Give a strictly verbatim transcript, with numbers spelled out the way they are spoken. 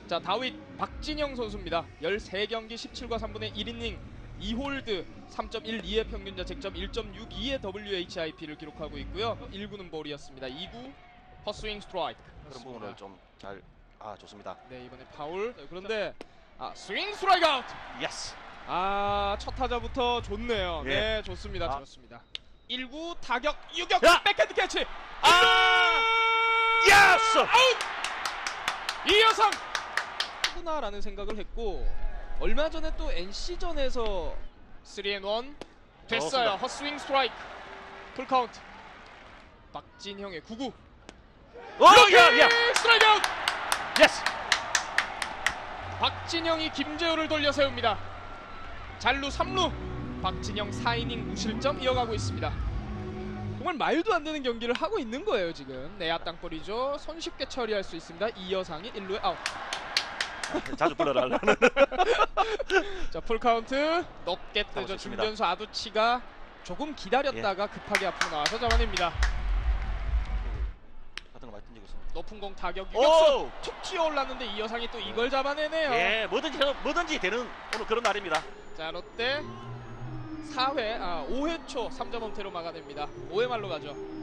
자, 다윗 박진영 선수입니다. 열세 경기 십칠과 삼분의 일 이닝 이 홀드 삼 점 일이의 평균 자책점 일 점 육이의 더블유 에이치 아이 피를 기록하고 있고요. 일 구는 볼이었습니다. 이 구 헛스윙 스트라이크. 그런 부분을 좀 잘 아 좋습니다. 네, 이번에 파울. 네, 그런데 아 스윙 스트라이크 아웃. 예스. 아, 첫 타자부터 좋네요. 예. 네, 좋습니다. 아. 좋습니다. 일 구 타격 유격 야! 백핸드 캐치. 아! 예스! 아웃! 이 여성 구나라는 생각을 했고 얼마 전에 또 엔씨전에서 삼 앤 일 됐어요. 좋습니다. 헛스윙 스트라이크. 풀 카운트. 박진형의 구 구. 오, 야, 야. 스트라이크 아웃. 예스. 박진영이 김재호를 돌려 세웁니다. 잘루 삼 루. 박진영 사 이닝 무실점 이어가고 있습니다. 정말 말도 안 되는 경기를 하고 있는 거예요 지금. 내야 땅볼이죠. 손쉽게 처리할 수 있습니다. 이여상이 일 루에 아웃. 자주 불러라. 자, 풀 카운트 높게 뜨죠. 잡아줬습니다. 중견수 아두치가 조금 기다렸다가 급하게 앞으로 나와서 잡아냅니다. 같은 거 많이 던지고 있습니다. 높은 공 타격 오! 유격수 툭 튀어 올랐는데 이여상이 또 이걸 잡아내네요. 예, 뭐든지 해도- 뭐든지 되는 오늘 그런 날입니다. 자, 롯데 사 회, 아 오 회 초 삼 점 엄태로 막아냅니다. 오 회 말로 가죠.